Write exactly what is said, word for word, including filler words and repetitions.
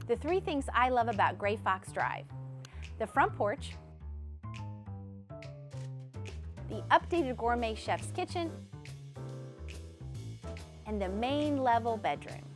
The three things I love about Gray Fox Drive: the front porch, the updated gourmet chef's kitchen, and the main level bedroom.